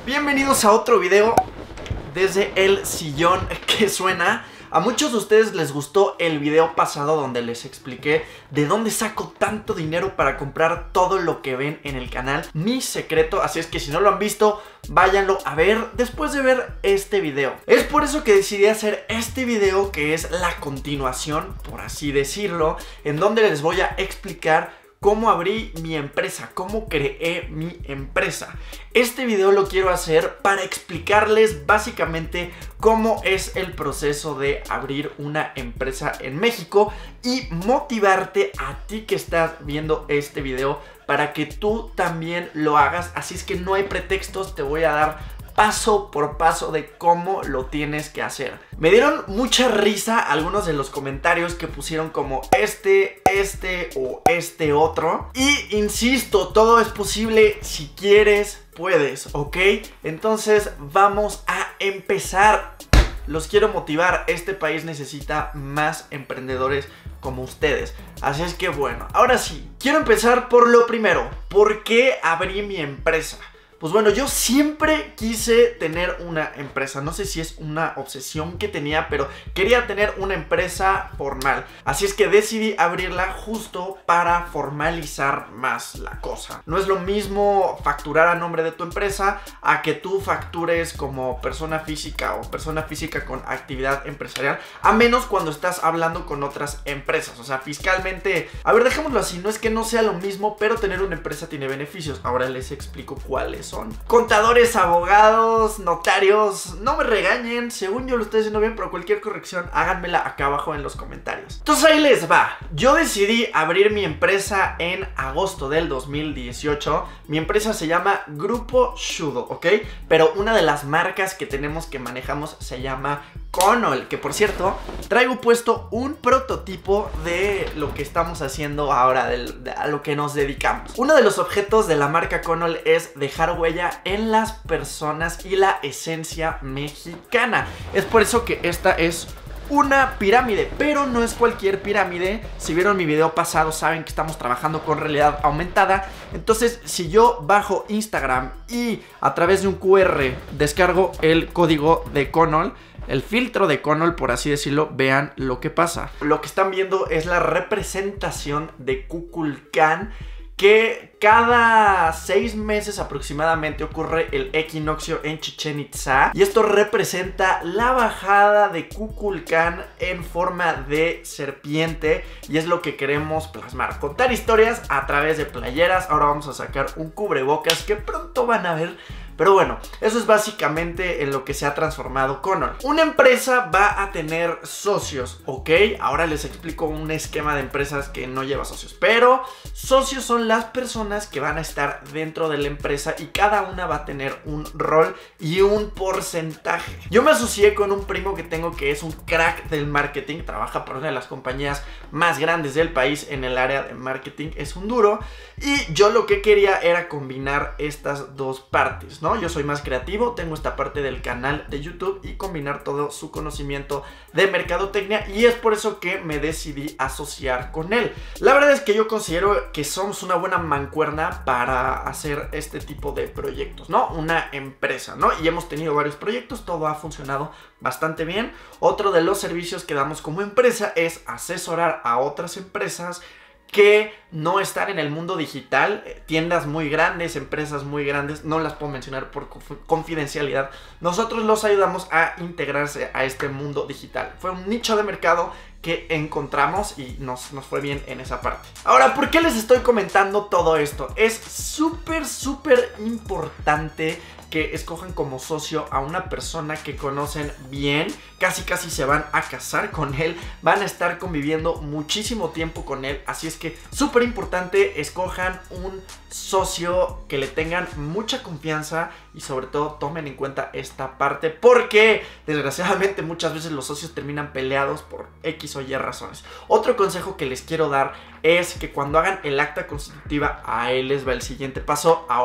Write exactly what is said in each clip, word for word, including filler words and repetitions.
Bienvenidos a otro video desde el sillón que suena. A muchos de ustedes les gustó el video pasado donde les expliqué de dónde saco tanto dinero para comprar todo lo que ven en el canal. Mi secreto, así es que si no lo han visto, váyanlo a ver después de ver este video. Es por eso que decidí hacer este video, que es la continuación, por así decirlo, en donde les voy a explicar cómo abrí mi empresa, cómo creé mi empresa. Este video lo quiero hacer para explicarles básicamente cómo es el proceso de abrir una empresa en México y motivarte a ti que estás viendo este video para que tú también lo hagas. Así es que no hay pretextos, te voy a dar paso por paso de cómo lo tienes que hacer. Me dieron mucha risa algunos de los comentarios que pusieron como este, este o este otro. Y insisto, todo es posible si quieres, puedes, ¿ok? Entonces vamos a empezar. Los quiero motivar, este país necesita más emprendedores como ustedes. Así es que bueno, ahora sí, quiero empezar por lo primero. ¿Por qué abrí mi empresa? Pues bueno, yo siempre quise tener una empresa. No sé si es una obsesión que tenía, pero quería tener una empresa formal. Así es que decidí abrirla justo para formalizar más la cosa. No es lo mismo facturar a nombre de tu empresa a que tú factures como persona física o persona física con actividad empresarial, a menos cuando estás hablando con otras empresas. O sea, fiscalmente, a ver, dejémoslo así, no es que no sea lo mismo, pero tener una empresa tiene beneficios. Ahora les explico cuáles son. Contadores, abogados, notarios, no me regañen, según yo lo estoy haciendo bien, pero cualquier corrección háganmela acá abajo en los comentarios. Entonces ahí les va. Yo decidí abrir mi empresa en agosto del dos mil dieciocho. Mi empresa se llama Grupo Shudo, ¿ok? Pero una de las marcas que tenemos que manejamos se llama Conol, que por cierto, traigo puesto un prototipo de lo que estamos haciendo ahora, de, de, a lo que nos dedicamos. Uno de los objetos de la marca Conol es dejar huella en las personas y la esencia mexicana. Es por eso que esta es una pirámide, pero no es cualquier pirámide. Si vieron mi video pasado saben que estamos trabajando con realidad aumentada. Entonces si yo bajo Instagram y a través de un cu erre descargo el código de Conol, el filtro de Conol, por así decirlo, vean lo que pasa. Lo que están viendo es la representación de Kukulcán, que cada seis meses aproximadamente ocurre el equinoccio en Chichén Itzá. Y esto representa la bajada de Kukulcán en forma de serpiente. Y es lo que queremos plasmar, contar historias a través de playeras. Ahora vamos a sacar un cubrebocas que pronto van a ver. Pero bueno, eso es básicamente en lo que se ha transformado Conol. Una empresa va a tener socios, ¿ok? Ahora les explico un esquema de empresas que no lleva socios. Pero socios son las personas que van a estar dentro de la empresa y cada una va a tener un rol y un porcentaje. Yo me asocié con un primo que tengo que es un crack del marketing. Trabaja para una de las compañías más grandes del país en el área de marketing. Es un duro. Y yo lo que quería era combinar estas dos partes, ¿no? Yo soy más creativo, tengo esta parte del canal de YouTube y combinar todo su conocimiento de mercadotecnia, y es por eso que me decidí asociar con él. La verdad es que yo considero que somos una buena mancuerna para hacer este tipo de proyectos, ¿no? Una empresa, ¿no? Y hemos tenido varios proyectos, todo ha funcionado bastante bien. Otro de los servicios que damos como empresa es asesorar a otras empresas que no están en el mundo digital, tiendas muy grandes, empresas muy grandes, no las puedo mencionar por confidencialidad. Nosotros los ayudamos a integrarse a este mundo digital. Fue un nicho de mercado que encontramos y nos, nos fue bien en esa parte. Ahora, ¿por qué les estoy comentando todo esto? Es súper, súper importante que escojan como socio a una persona que conocen bien, casi casi se van a casar con él, van a estar conviviendo muchísimo tiempo con él, así es que súper importante, escojan un socio que le tengan mucha confianza y sobre todo tomen en cuenta esta parte, porque desgraciadamente muchas veces los socios terminan peleados por X o Y razones. Otro consejo que les quiero dar es que cuando hagan el acta constitutiva, ahí les va el siguiente paso. Ahora sí,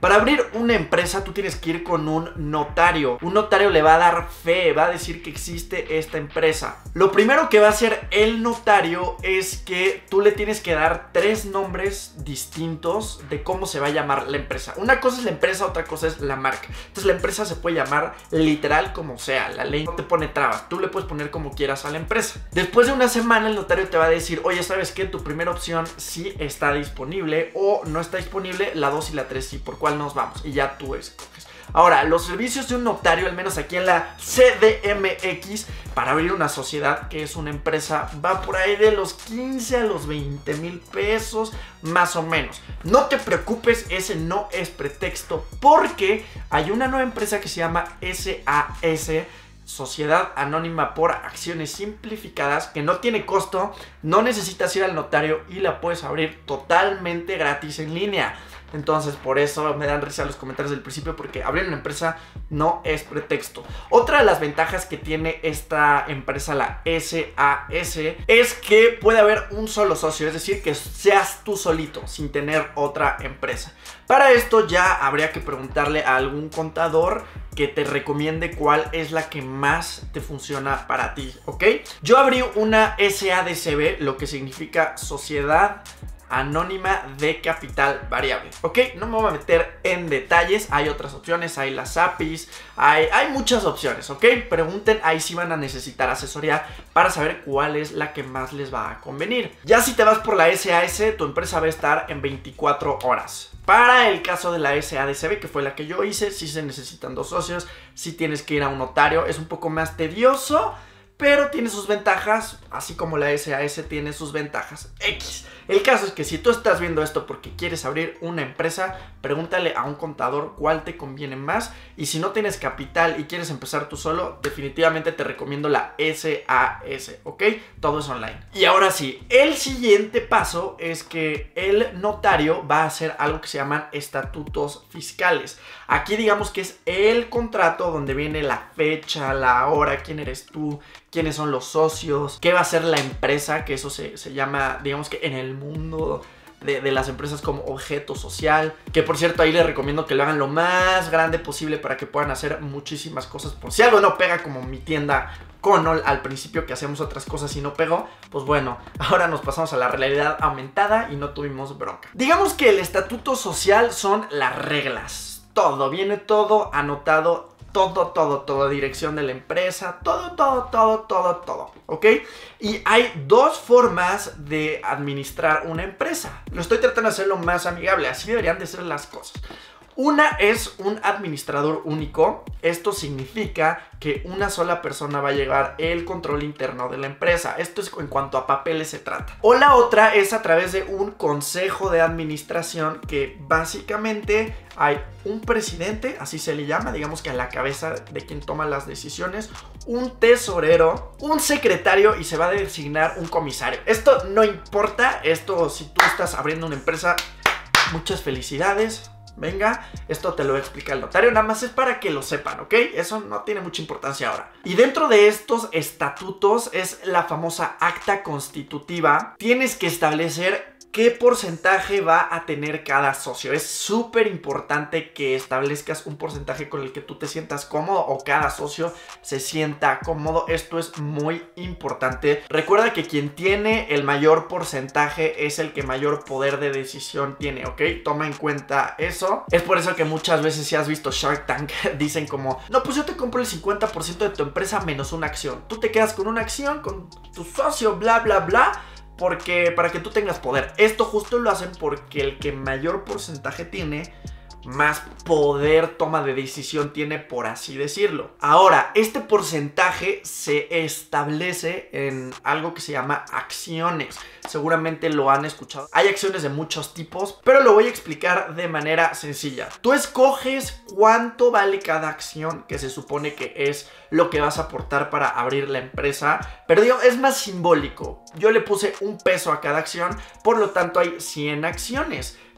Para abrir una empresa tú tienes que ir con un notario. Un notario le va a dar fe, va a decir que existe esta empresa. Lo primero que va a hacer el notario es que tú le tienes que dar tres nombres distintos de cómo se va a llamar la empresa. Una cosa es la empresa, otra cosa es la marca. Entonces la empresa se puede llamar literal como sea. La ley no te pone trabas. Tú le puedes poner como quieras a la empresa. Después de una semana el notario te va a decir, oye, ¿sabes qué? Tu primera opción sí está disponible o no está disponible, la dos y la tres sí. ¿Por cuál nos vamos? Y ya tú escoges. Ahora, los servicios de un notario, al menos aquí en la C D M X, para abrir una sociedad que es una empresa, va por ahí de los quince a los veinte mil pesos, más o menos. No te preocupes, ese no es pretexto, porque hay una nueva empresa que se llama S A S, Sociedad Anónima por Acciones Simplificadas, que no tiene costo, no necesitas ir al notario y la puedes abrir totalmente gratis en línea. Entonces por eso me dan risa los comentarios del principio, porque abrir una empresa no es pretexto. Otra de las ventajas que tiene esta empresa, la S A S, es que puede haber un solo socio, es decir, que seas tú solito sin tener otra empresa. Para esto ya habría que preguntarle a algún contador que te recomiende cuál es la que más te funciona para ti, ¿ok? Yo abrí una S A D C B, lo que significa Sociedad Anónima de Capital Variable, ¿ok? No me voy a meter en detalles, hay otras opciones, hay las A P Is, hay, hay muchas opciones, ¿ok? Pregunten, ahí sí van a necesitar asesoría para saber cuál es la que más les va a convenir. Ya si te vas por la S A S, tu empresa va a estar en veinticuatro horas. Para el caso de la S A D C B, que fue la que yo hice, sí se necesitan dos socios, sí tienes que ir a un notario, es un poco más tedioso, pero tiene sus ventajas, así como la S A S tiene sus ventajas X. El caso es que si tú estás viendo esto porque quieres abrir una empresa, pregúntale a un contador cuál te conviene más. Y si no tienes capital y quieres empezar tú solo, definitivamente te recomiendo la S A S, ¿ok? Todo es online. Y ahora sí, el siguiente paso es que el notario va a hacer algo que se llaman estatutos fiscales. Aquí digamos que es el contrato donde viene la fecha, la hora, quién eres tú, quiénes son los socios, qué va a ser la empresa, que eso se, se llama, digamos que en el mundo de, de las empresas como objeto social, que por cierto ahí les recomiendo que lo hagan lo más grande posible para que puedan hacer muchísimas cosas. Por si algo no pega, como mi tienda Conol al principio, que hacemos otras cosas y no pegó, pues bueno, ahora nos pasamos a la realidad aumentada y no tuvimos bronca. Digamos que el estatuto social son las reglas, todo, viene todo anotado. Todo, todo, todo, dirección de la empresa, todo, todo, todo, todo, todo, ¿ok? Y hay dos formas de administrar una empresa. Lo estoy tratando de hacerlo más amigable, así deberían de ser las cosas. Una es un administrador único. Esto significa que una sola persona va a llevar el control interno de la empresa. Esto es en cuanto a papeles se trata. O la otra es a través de un consejo de administración, que básicamente hay un presidente, así se le llama, digamos que a la cabeza de quien toma las decisiones, un tesorero, un secretario y se va a designar un comisario. Esto no importa, esto si tú estás abriendo una empresa, muchas felicidades. Venga, esto te lo explica el notario, nada más es para que lo sepan, ¿ok? Eso no tiene mucha importancia ahora. Y dentro de estos estatutos es la famosa acta constitutiva. Tienes que establecer qué porcentaje va a tener cada socio. Es súper importante que establezcas un porcentaje con el que tú te sientas cómodo o cada socio se sienta cómodo. Esto es muy importante. Recuerda que quien tiene el mayor porcentaje es el que mayor poder de decisión tiene, ¿ok? Toma en cuenta eso. Es por eso que muchas veces, si has visto Shark Tank, dicen como, no, pues yo te compro el cincuenta por ciento de tu empresa menos una acción. Tú te quedas con una acción, con tu socio, bla, bla, bla, porque para que tú tengas poder. Esto justo lo hacen porque el que mayor porcentaje tiene, más poder toma de decisión tiene, por así decirlo. Ahora, este porcentaje se establece en algo que se llama acciones. Seguramente lo han escuchado. Hay acciones de muchos tipos, pero lo voy a explicar de manera sencilla. Tú escoges cuánto vale cada acción, que se supone que es lo que vas a aportar para abrir la empresa, pero digo, es más simbólico. Yo le puse un peso a cada acción, por lo tanto hay cien acciones.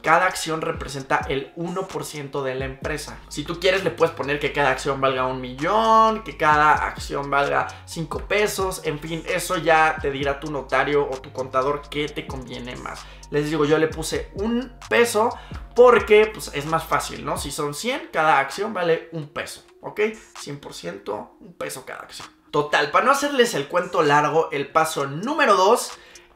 cada acción representa el uno por ciento de la empresa. Si tú quieres, le puedes poner que cada acción valga un millón, que cada acción valga cinco pesos, en fin, eso ya te dirá tu notario o tu contador qué te conviene más. Les digo, yo le puse un peso porque pues, es más fácil, ¿no? Si son cien, cada acción vale un peso, ¿ok? cien por ciento, un peso cada acción. Total, para no hacerles el cuento largo, el paso número dos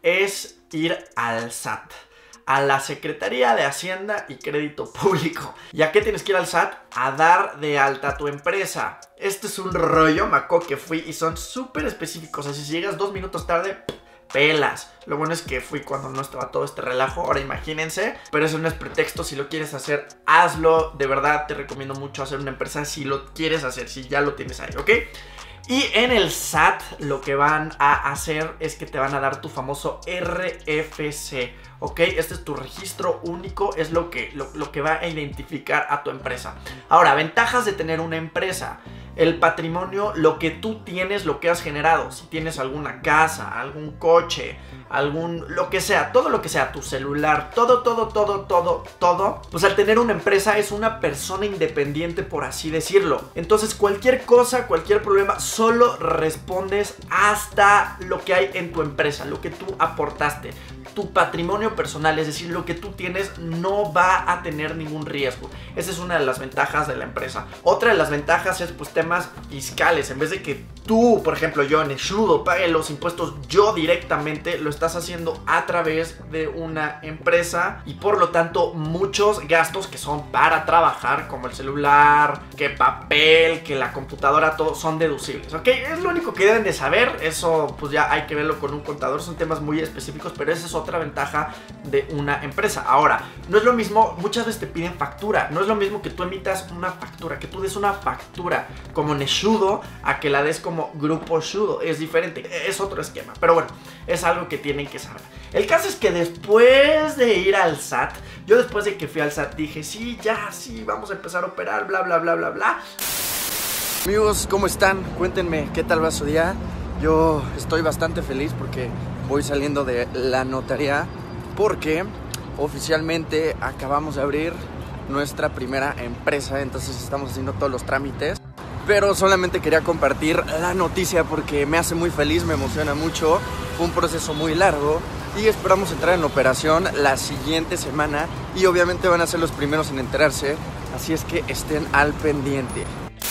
es ir al S A T, a la Secretaría de Hacienda y Crédito Público. ¿Y a qué tienes que ir al S A T? A dar de alta tu empresa. Este es un rollo, me acuerdo que fui y son súper específicos. Así si llegas dos minutos tarde, pelas. Lo bueno es que fui cuando no estaba todo este relajo, ahora imagínense. Pero eso no es pretexto, si lo quieres hacer, hazlo. De verdad te recomiendo mucho hacer una empresa si lo quieres hacer, si ya lo tienes ahí, ¿ok? Y en el S A T lo que van a hacer es que te van a dar tu famoso R F C, ¿ok? Este es tu registro único, es lo que, lo, lo que va a identificar a tu empresa. Ahora, ventajas de tener una empresa. El patrimonio, lo que tú tienes, lo que has generado. Si tienes alguna casa, algún coche, algún, lo que sea, todo lo que sea, tu celular, todo, todo, todo, todo, todo. Pues al tener una empresa es una persona independiente, por así decirlo. Entonces cualquier cosa, cualquier problema, solo respondes hasta lo que hay en tu empresa, lo que tú aportaste. Tu patrimonio personal, es decir, lo que tú tienes no va a tener ningún riesgo. Esa es una de las ventajas de la empresa. Otra de las ventajas es pues temas fiscales. En vez de que tú, por ejemplo, yo Neshudo, pague los impuestos yo directamente, lo estás haciendo a través de una empresa y por lo tanto muchos gastos que son para trabajar, como el celular, que papel, que la computadora, todo son deducibles, ¿ok? Es lo único que deben de saber. Eso pues ya hay que verlo con un contador, son temas muy específicos, pero esa es otra ventaja de una empresa. Ahora, no es lo mismo, muchas veces te piden factura, no es lo mismo que tú emitas una factura, que tú des una factura como Neshudo a que la des como Grupo Shudo, es diferente, es otro esquema, pero bueno, es algo que tienen que saber. El caso es que después de ir al S A T, yo después de que fui al S A T dije, sí, ya, sí, vamos a empezar a operar, bla, bla, bla, bla, bla. Amigos, ¿cómo están? Cuéntenme, ¿qué tal va su día? Yo estoy bastante feliz porque voy saliendo de la notaría porque oficialmente acabamos de abrir nuestra primera empresa, entonces estamos haciendo todos los trámites. Pero solamente quería compartir la noticia porque me hace muy feliz, me emociona mucho. Fue un proceso muy largo y esperamos entrar en operación la siguiente semana y obviamente van a ser los primeros en enterarse, así es que estén al pendiente.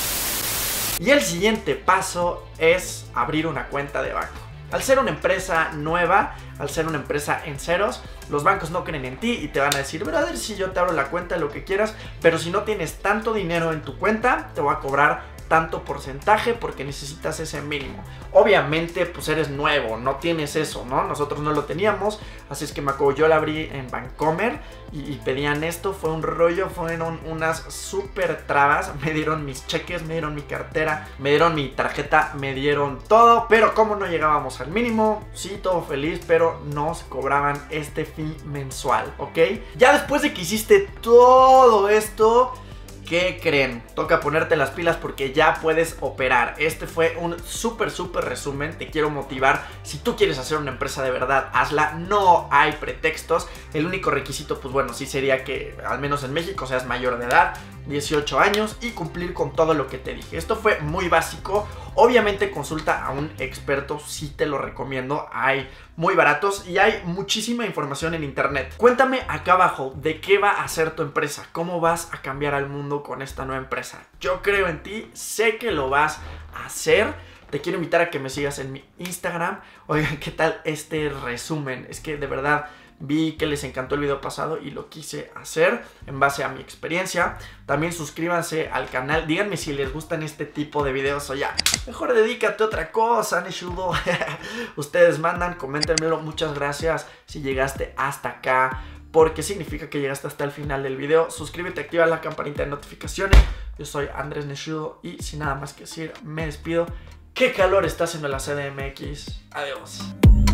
Y el siguiente paso es abrir una cuenta de banco. Al ser una empresa nueva, al ser una empresa en ceros, los bancos no creen en ti y te van a decir, brother, si yo te abro la cuenta, lo que quieras, pero si no tienes tanto dinero en tu cuenta, te voy a cobrar tanto porcentaje porque necesitas ese mínimo. Obviamente pues eres nuevo, no tienes eso, ¿no? Nosotros no lo teníamos, así es que me acuerdo, yo la abrí en Bancomer y, y pedían esto, fue un rollo, fueron unas súper trabas, me dieron mis cheques, me dieron mi cartera, me dieron mi tarjeta, me dieron todo, pero como no llegábamos al mínimo, sí, todo feliz, pero nos cobraban este fee mensual, ¿ok? Ya después de que hiciste todo esto, ¿qué creen? Toca ponerte las pilas porque ya puedes operar. Este fue un súper, súper resumen. Te quiero motivar. Si tú quieres hacer una empresa de verdad, hazla. No hay pretextos. El único requisito, pues bueno, sí sería que al menos en México seas mayor de edad, dieciocho años, y cumplir con todo lo que te dije. Esto fue muy básico. Obviamente consulta a un experto, sí te lo recomiendo. Hay muy baratos y hay muchísima información en internet. Cuéntame acá abajo de qué va a ser tu empresa, cómo vas a cambiar al mundo con esta nueva empresa. Yo creo en ti, sé que lo vas a hacer. Te quiero invitar a que me sigas en mi Instagram. Oigan, ¿qué tal este resumen? Es que de verdad vi que les encantó el video pasado y lo quise hacer en base a mi experiencia. También suscríbanse al canal. Díganme si les gustan este tipo de videos o ya, mejor dedícate a otra cosa, Neshudo. Ustedes mandan, coméntenmelo. Muchas gracias si llegaste hasta acá, porque significa que llegaste hasta el final del video. Suscríbete, activa la campanita de notificaciones. Yo soy Andrés Neshudo y sin nada más que decir, me despido. Qué calor está haciendo la C D M X. Adiós.